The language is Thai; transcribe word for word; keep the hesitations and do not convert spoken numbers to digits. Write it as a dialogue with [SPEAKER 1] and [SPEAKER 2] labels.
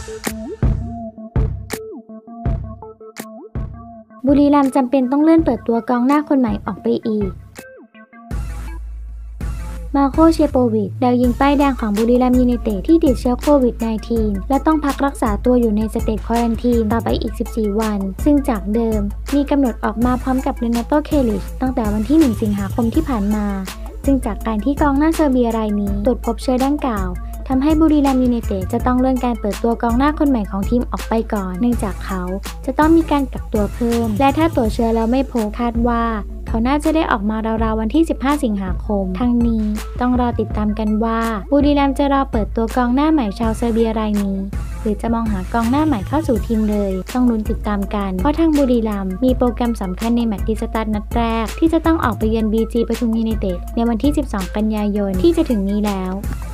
[SPEAKER 1] บุรีรัมย์จำเป็นต้องเลื่อนเปิดตัวกองหน้าคนใหม่ออกไปอีกมาโค เชโปวิชดาวยิงป้ายแดงของบุรีรัมย์ยูไนเต็ดที่ติดเชื้อโควิด สิบเก้า และต้องพักรักษาตัวอยู่ในสเตจควอรันทีนต่อไปอีกสิบสี่วันซึ่งจากเดิมมีกำหนดออกมาพร้อมกับเรนาโต เคลิชตั้งแต่วันที่หนึ่งสิงหาคมที่ผ่านมาซึ่งจากการที่กองหน้าเซอร์เบียรายนี้ตรวจพบเชื้อดังกล่าวทำให้บุรีรัมย์ยูไนเต็ดจะต้องเลื่อนการเปิดตัวกองหน้าคนใหม่ของทีมออกไปก่อนเนื่องจากเขาจะต้องมีการกักตัวเพิ่มและถ้าตรวจเชื้อแล้วไม่พบคาดว่าเขาน่าจะได้ออกมาราวๆวันที่สิบห้าสิงหาคมทั้งนี้ต้องรอติดตามกันว่าบุรีรัมย์จะรอเปิดตัวกองหน้าใหม่ชาวเซอร์เบียรายนี้หรือจะมองหากองหน้าใหม่เข้าสู่ทีมเลยต้องลุ้นติดตามกันเพราะทางบุรีรัมย์มีโปรแกรมสำคัญในแมตช์ดิสตาร์นัดแรกที่จะต้องออกไปเยือน บี จี ปทุมยูไนเต็ดในวันที่สิบสองกันยายนที่จะถึงนี้แล้ว